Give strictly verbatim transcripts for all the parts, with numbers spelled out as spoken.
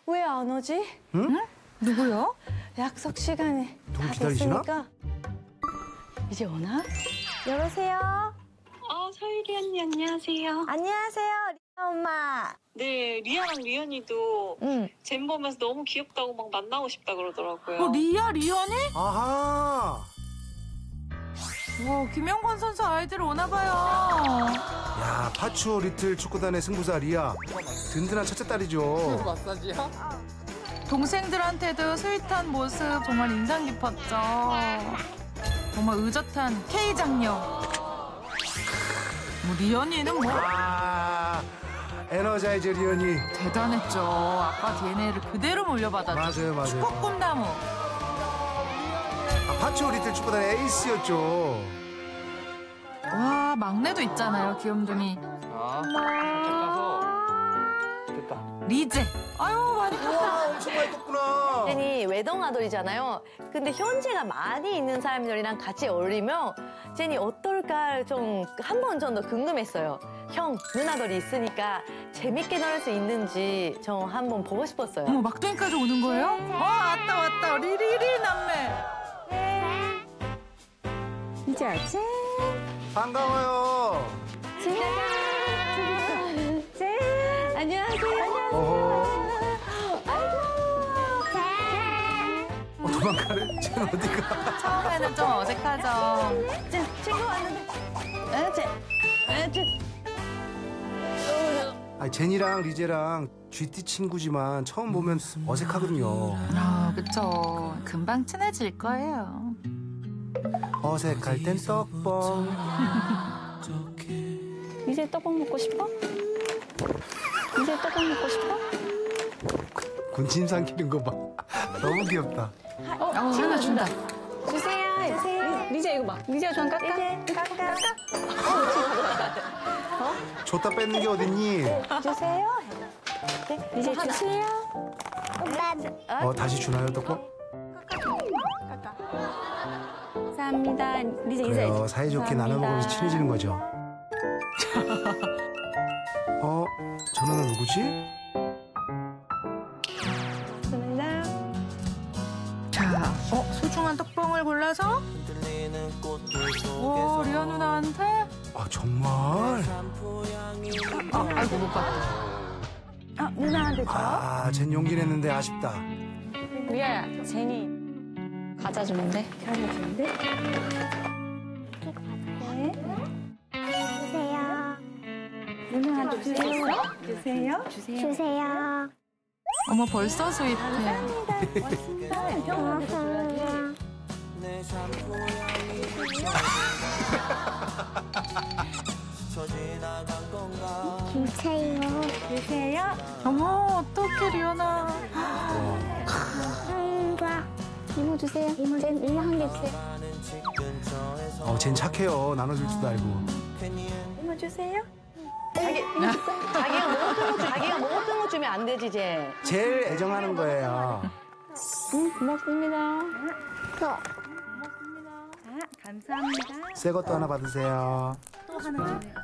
왜 안 오지? 응? 응? 누구요? 약속 시간에 누구 다 기다리시나? 됐으니까. 이제 오나? 여보세요? 어, 서유리 언니 안녕하세요. 안녕하세요, 리아 엄마. 네, 리아랑 리언이도 응. 잼 보면서 너무 귀엽다고 막 만나고 싶다 그러더라고요. 어, 리아, 리언이? 아하. 와, 김영권 선수 아이들 오나 봐요. 야, 파추어 리틀 축구단의 승부사 리아. 든든한 첫째 딸이죠. 마사지야? 동생들한테도 스윗한 모습 정말 인상 깊었죠. 정말 의젓한 K 장녀. 뭐 리언이는 뭐 아, 에너자이저 리언이. 대단했죠. 아빠 디엔에이를 그대로 물려받았죠. 맞아요, 맞아요. 축구 꿈나무. 아, 파추어 리틀 축구단의 에이스였죠. 와, 막내도 있잖아요, 귀염둥이. 아, 살짝 가서. 됐다. 리제. 아유, 많이 컸다. 와, 엄청 많이 컸구나. 제니 외동아들이잖아요. 근데 현재가 많이 있는 사람들이랑 같이 어울리면 제니 어떨까 좀 한 번 전 더 궁금했어요. 형, 누나들이 있으니까 재밌게 놀 수 있는지 저 한번 보고 싶었어요. 어머, 막둥이까지 오는 거예요? 와, 왔다, 왔다. 리리리 남매. 이제 알지? 반가워요. 짠! 안녕하세요. 어허. 어, 도망가네. 쟤는 어디가? 처음에는 좀 어색하죠. 제 친구 왔는데. 에, 제, 에, 제. 아니, 제니랑 리제랑 쥐띠 친구지만 처음 보면 어색하거든요. 아, 그쵸. 금방 친해질 거예요. 어색할 땐 떡뻥. 이제 떡볶 먹고 싶어? 이제 떡볶 먹고 싶어? 군침 삼키는 거 봐. 너무 귀엽다. 어, 하나 준다. 주세요. 주세요. 리자 이거 봐. 리자 좀 깎아. 이제 깎아. 줬다 뺏는 게 어딨니? 주세요. 리자 주세요. 어, 다시 주나요, 떡볶? 감사합니다. 리자 인사해. 그래요, 사이좋게 나눠 먹으면서 친해지는 거죠. 어, 저 누나 누구지? 좋습니다. 자, 어, 소중한 떡봉을 골라서. 오, 리아 누나한테. 아, 정말? 아, 아이고, 못 봤다. 아, 누나한테 줘? 아, 쟨 용기 냈는데 아쉽다. 리아야, 제니 과자 주면 돼? 과자 주는데? 주세요. 누나한테 주세요. 주세요. 주세요. 주세요. 어머, 벌써 스윗해. 형한테 줘야지. 주세요. 주세요. 어머, 어떡해, 리언아. 한과 이모 주세요. 이모 제 이모 한 개 주세요. 어, 쟨 착해요. 나눠줄 줄도 알고. 이모 주세요. 자기, 자기가 먹었던 거, 자기가 먹었던 거 주면 안 되지, 쟤. 제일 애정하는 거예요. 응, 고맙습니다. 또 아, 감사합니다. 새 것도 하나 받으세요. 또 하나 주세요.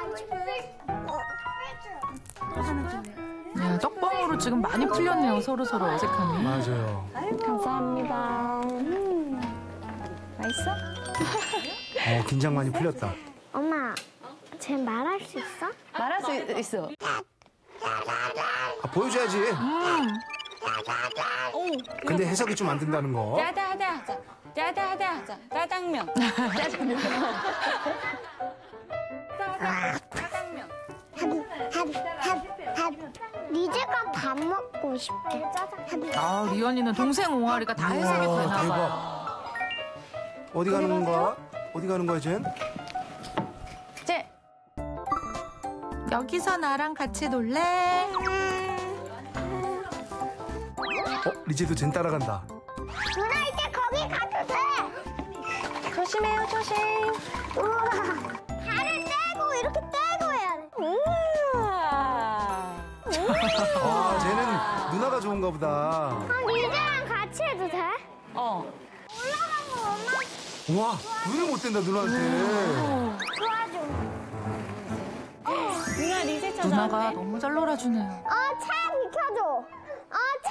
또 하나 주세요. 야, 떡봉으로 지금 많이 풀렸네요, 서로서로 어색함이. 맞아요. 감사합니다. 음. 맛있어? 어, 긴장 많이 풀렸다. 엄마, 쟤 말할 수 있어? 말할 수 있- 있어. 아, 보여줘야지. 음. 근데 해석이 좀 안 된다는 거. 짜다하다 하자. 짜다하다 하자. 짜장면. 짜장면. 짜장면. 합합합 리제가 밥 먹고 싶대. 짜장. 아, 리언이는 동생 옹알이가 다 해석이 우와, 되나 대박. 봐요. 어디 가는 거야? 어디 가는 거야, 쟨? 쟤. 여기서 나랑 같이 놀래? 어, 리제도 쟨 따라간다. 누나 이제 거기 가도 돼. 조심해요, 조심. 우와. 발을 떼고 이렇게 떼고 해야 돼. 우와. 아, 쟤는 누나가 좋은가 보다. 그럼 리제랑 같이 해도 돼? 어. 올라가면 엄마 와, 눈을 못 뗀다, 누나한테. 도와줘. 누나 리제 찾아. 누나가 너무 잘 놀아주네요. 어, 차 비켜줘. 어,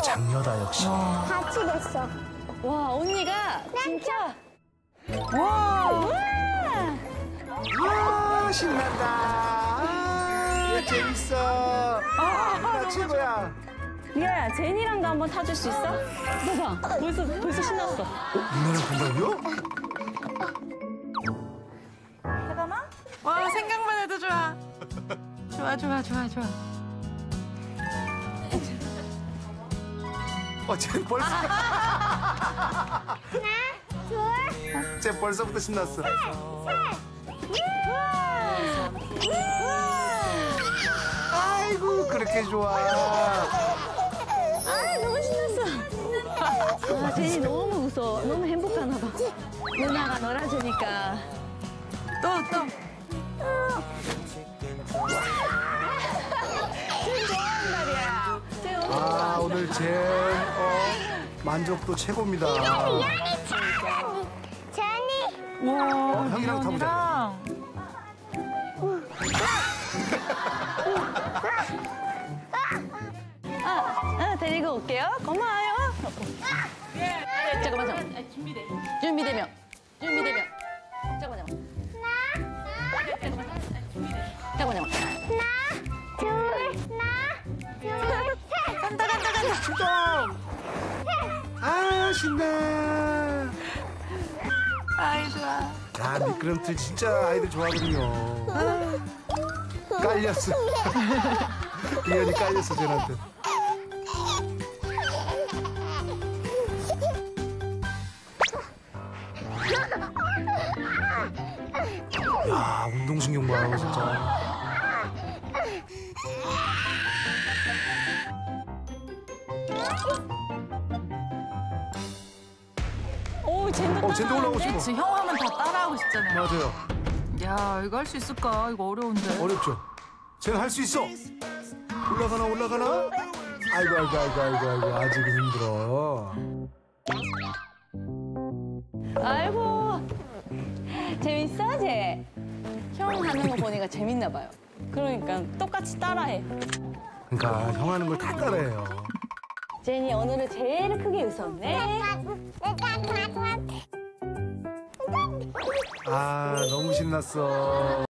장녀다 역시. 같이 됐어. 와, 언니가 진짜. 와. 아 신난다. 아 재밌어. 나 최고야. 리아야, 제니랑도 한번 타줄 수 있어? 봐봐. 벌써, 벌써 신났어. 어, 누나랑 동갑이요? 와, 생각만 해도 좋아. 좋아, 좋아, 좋아, 좋아. 어, 쟤 벌써. 둘, 쟤 벌써부터 신났어. 아이고 그렇게 좋아. 아, 제니 너무 웃어. 너무 행복하나 봐. 누나가 놀아주니까. 또, 또. 아 오늘 제 어, 만족도 최고입니다. 제니. 와, 어, 형이랑 타보자. 아, 아, 데리고 올게요. 고마워요. 잠깐만, 잠깐만. 준비되면. 준비되면. 잠깐만, 잠깐만. 잠깐만, 잠깐만. 둘, 하나, 둘, 셋. 간다, 간다, 간다. 출동. 아 신나. 아이, 좋아. 야 미끄럼틀 진짜 아이들 좋아하거든요. 깔렸어. 리언이 깔렸어 쟤한테. 야 운동신경 봐 진짜. 오, 젠도 어 쟤도 올라오고 싶어. 지금 형 하면 다 따라하고 싶잖아요. 맞아요. 야, 이거 할 수 있을까? 이거 어려운데. 어렵죠. 쟤는 할 수 있어. 올라가나 올라가나? 아이고 아이고 아이고 아이고 아이고 아직은 힘들어. 아이고. 재밌어, 쟤? 형 하는 거 보니까 재밌나 봐요. 그러니까 똑같이 따라해. 그러니까 형 하는 걸 다 따라해요. 제니, 오늘은 제일 크게 웃었네. 아 너무 신났어.